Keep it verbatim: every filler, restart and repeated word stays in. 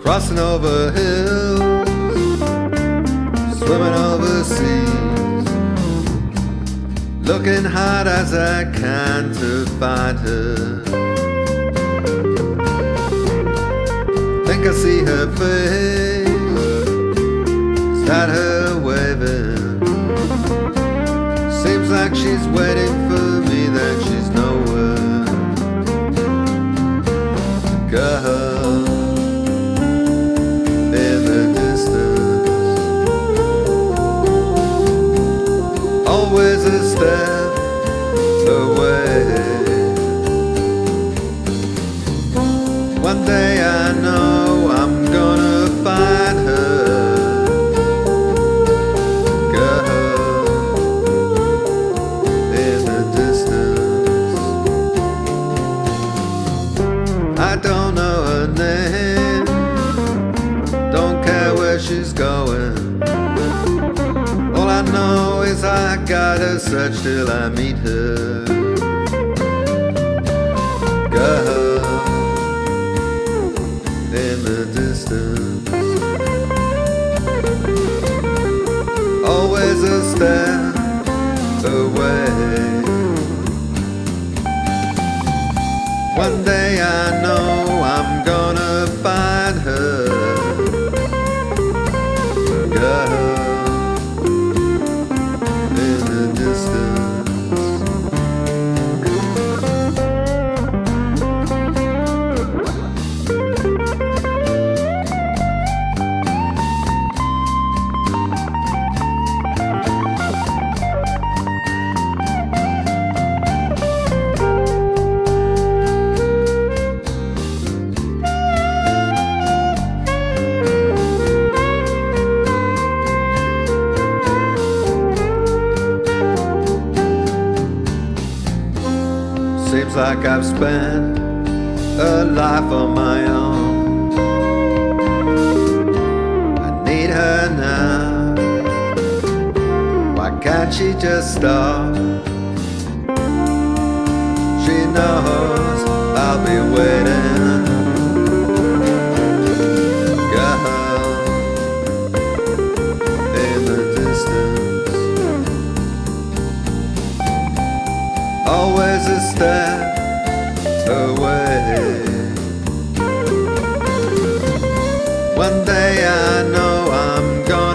crossing over hills, swimming over seas, looking hard as I can to find her. Think I see her face, is that her waving? Seems like she's waiting for me, then she's nowhere. Girl in the distance, always a step away. One day I know I'm gonna find her. Girl in the distance, I don't know her name, don't care where she's going. All I know is I gotta search till I meet her. Girl in the distance, always a step away. One day I know I'm gonna find her. Girl in the distance. Seems like I've spent a life on my own. I need her now. Why can't she just stop? She knows I'll be waiting. Girl in the distance, always a step away. One day I know I'm gonna